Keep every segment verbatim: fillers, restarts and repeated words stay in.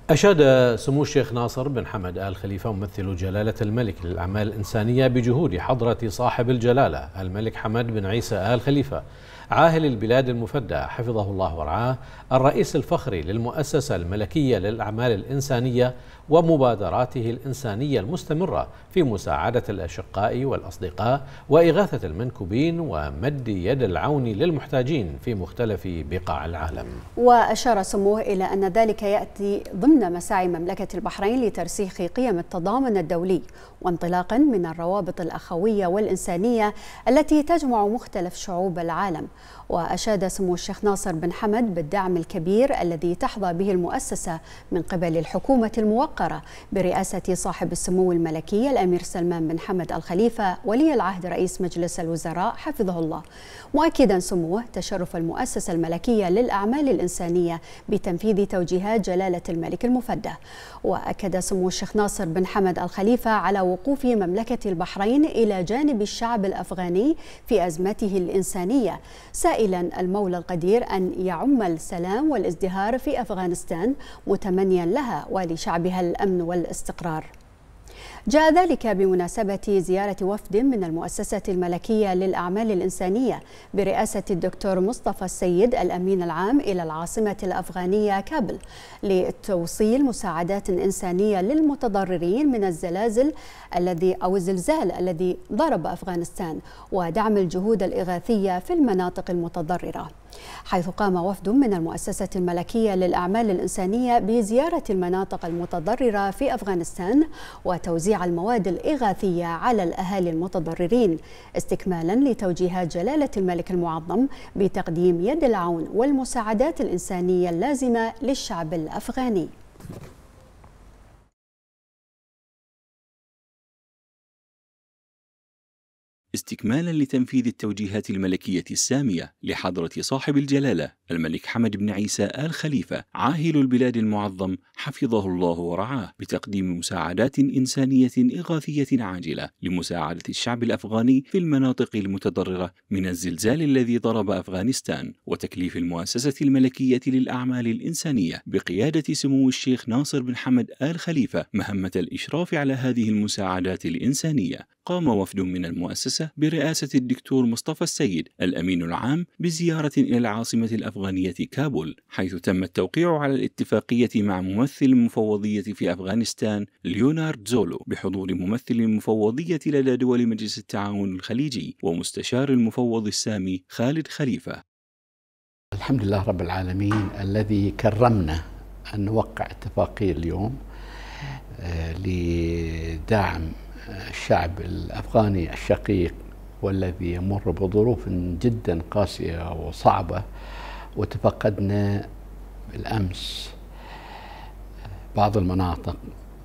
أشاد سمو الشيخ ناصر بن حمد آل خليفة ممثل جلالة الملك للأعمال الإنسانية بجهود حضرة صاحب الجلالة الملك حمد بن عيسى آل خليفة عاهل البلاد المفدى حفظه الله ورعاه، الرئيس الفخري للمؤسسة الملكية للأعمال الإنسانية ومبادراته الإنسانية المستمرة في مساعدة الأشقاء والأصدقاء وإغاثة المنكوبين ومد يد العون للمحتاجين في مختلف بقاع العالم. وأشار سموه إلى أن ذلك يأتي ضمن مساعي مملكة البحرين لترسيخ قيم التضامن الدولي وانطلاقا من الروابط الأخوية والإنسانية التي تجمع مختلف شعوب العالم. وأشاد سمو الشيخ ناصر بن حمد بالدعم الكبير الذي تحظى به المؤسسة من قبل الحكومة الموقرة برئاسة صاحب السمو الملكي الأمير سلمان بن حمد آل خليفة ولي العهد رئيس مجلس الوزراء حفظه الله، مؤكدا سموه تشرف المؤسسة الملكية للأعمال الإنسانية بتنفيذ توجيهات جلالة الملك المفدى. وأكد سمو الشيخ ناصر بن حمد آل خليفة على وقوف مملكة البحرين إلى جانب الشعب الأفغاني في أزمته الإنسانية، سائلا المولى القدير أن يعم السلام والازدهار في أفغانستان، متمنيا لها ولشعبها الأمن والاستقرار. جاء ذلك بمناسبة زيارة وفد من المؤسسة الملكية للأعمال الإنسانية برئاسة الدكتور مصطفى السيد الأمين العام إلى العاصمة الأفغانية كابل لتوصيل مساعدات إنسانية للمتضررين من الزلازل الذي أو الزلزال الذي ضرب أفغانستان ودعم الجهود الإغاثية في المناطق المتضررة، حيث قام وفد من المؤسسة الملكية للأعمال الإنسانية بزيارة المناطق المتضررة في أفغانستان وتوزيع المواد الإغاثية على الأهالي المتضررين، استكمالا لتوجيهات جلالة الملك المعظم بتقديم يد العون والمساعدات الإنسانية اللازمة للشعب الأفغاني. استكمالا لتنفيذ التوجيهات الملكية السامية لحضرة صاحب الجلالة الملك حمد بن عيسى آل خليفة عاهل البلاد المعظم حفظه الله ورعاه بتقديم مساعدات إنسانية إغاثية عاجلة لمساعدة الشعب الأفغاني في المناطق المتضررة من الزلزال الذي ضرب أفغانستان، وتكليف المؤسسة الملكية للأعمال الإنسانية بقيادة سمو الشيخ ناصر بن حمد آل خليفة مهمة الإشراف على هذه المساعدات الإنسانية. قام وفد من المؤسسة برئاسة الدكتور مصطفى السيد الأمين العام بزيارة إلى العاصمة الأفغانية كابول، حيث تم التوقيع على الاتفاقية مع ممثل المفوضية في أفغانستان ليونارد زولو بحضور ممثل المفوضية لدى دول مجلس التعاون الخليجي ومستشار المفوض السامي خالد خليفة. الحمد لله رب العالمين الذي كرمنا أن نوقع اتفاقية اليوم لدعم الشعب الأفغاني الشقيق والذي يمر بظروف جدا قاسية وصعبة، وتفقدنا بالأمس بعض المناطق،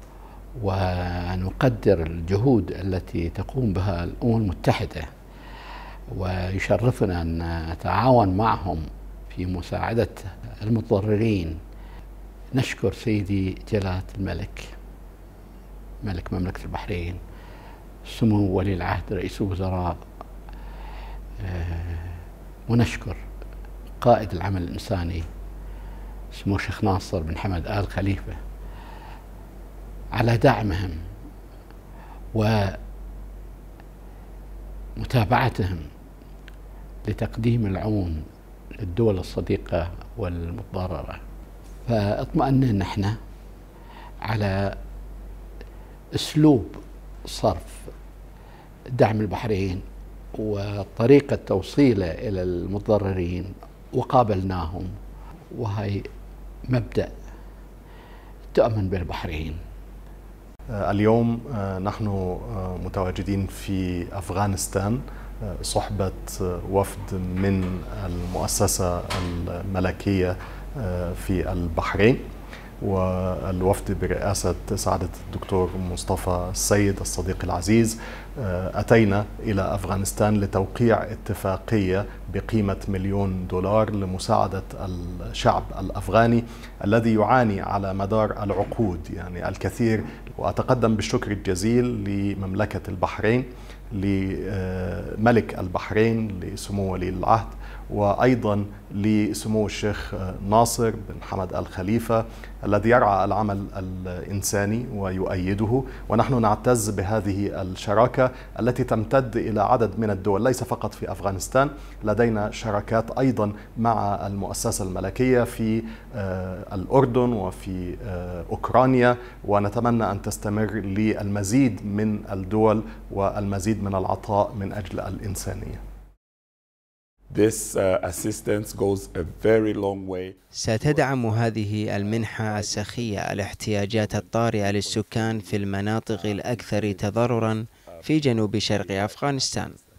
ونقدر الجهود التي تقوم بها الأمم المتحدة، ويشرفنا أن نتعاون معهم في مساعدة المتضررين. نشكر سيدي جلالة الملك ملك مملكة البحرين سمو ولي العهد رئيس الوزراء، ونشكر قائد العمل الإنساني سمو الشيخ ناصر بن حمد آل خليفة على دعمهم ومتابعتهم لتقديم العون للدول الصديقة والمتضررة. فاطمأننا نحن على أسلوب صرف دعم البحرين وطريقة توصيله إلى المتضررين، وقابلناهم، وهي مبدأ تؤمن بالبحرين. اليوم نحن متواجدين في أفغانستان صحبة وفد من المؤسسة الملكية في البحرين، والوفد برئاسة سعادة الدكتور مصطفى السيد الصديق العزيز. أتينا إلى أفغانستان لتوقيع اتفاقية بقيمة مليون دولار لمساعدة الشعب الأفغاني الذي يعاني على مدار العقود يعني الكثير. وأتقدم بالشكر الجزيل لمملكة البحرين، لملك البحرين، لسمو ولي العهد، وأيضا لسمو الشيخ ناصر بن حمد آل خليفة الذي يرعى العمل الإنساني ويؤيده. ونحن نعتز بهذه الشراكة التي تمتد إلى عدد من الدول ليس فقط في أفغانستان، لدينا شراكات أيضا مع المؤسسة الملكية في الأردن وفي أوكرانيا، ونتمنى أن تستمر للمزيد من الدول والمزيد من العطاء من أجل الإنسانية. This uh, assistance goes a very long way. ستدعم هذه المنحة السخية الاحتياجات الطارئة للسكان في المناطق الأكثر تضرراً في جنوب شرق أفغانستان.